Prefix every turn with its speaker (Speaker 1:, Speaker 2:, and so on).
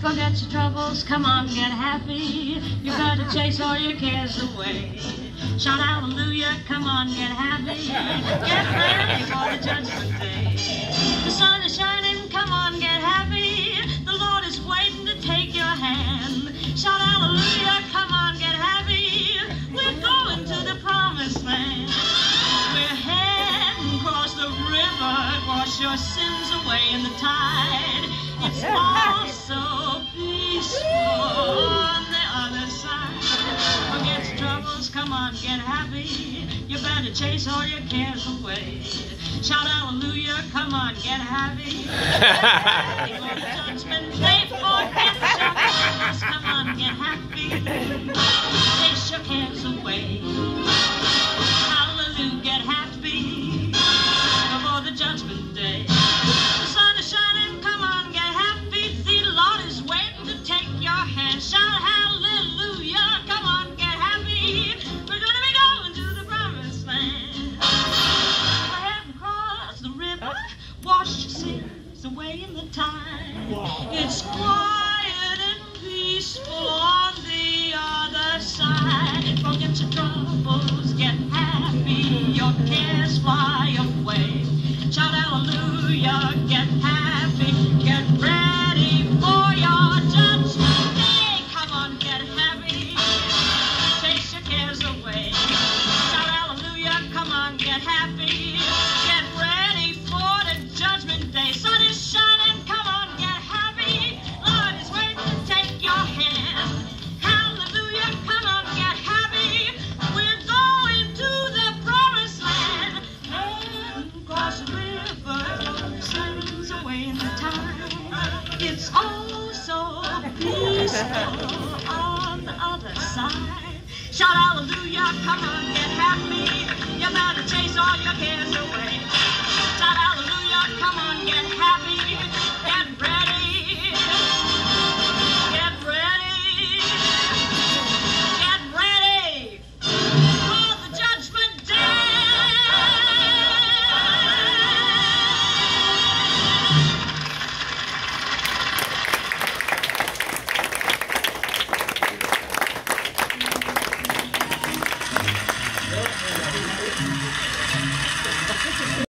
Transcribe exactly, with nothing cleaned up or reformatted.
Speaker 1: Forget your troubles, come on, get happy. You gotta chase all your cares away. Shout hallelujah, come on, get happy. Get ready for the judgment day. The sun is shining, come on, get happy. The Lord is waiting to take your hand. Shout hallelujah, come on, get happy. We're going to the promised land. We're heading across the river, wash your sins away in the tide. It's all so peaceful on the other side. Forget your troubles, come on, get happy. You better chase all your cares away. Shout hallelujah, come on, get happy. For the judgment day, forget your troubles, come on, get happy. Chase your cares away. Hallelujah, get happy. Before the judgment day. The sun is shining, come on, get happy. The Lord is waiting to take your hand. Shout hallelujah, come on, get happy. We're gonna be going to the promised land. We're heading across the river, wash your sins away in the tide. It's quiet and peaceful on the other side. Forget your troubles, get happy. Your cares fly away. Shout hallelujah, get happy. Get ready for your judgment day. Come on, get happy. Chase your cares away. Shout hallelujah, come on, get happy. Get ready for the judgment day. Sun is shining, come on, get happy. Lord is waiting to take your hand. Hallelujah, come on, get happy. We're going to the promised land. And cross the river, sins away in the tide. It's all so peaceful on the other side. Shout hallelujah, come on, get happy. You better chase all your cares away. Shout hallelujah, come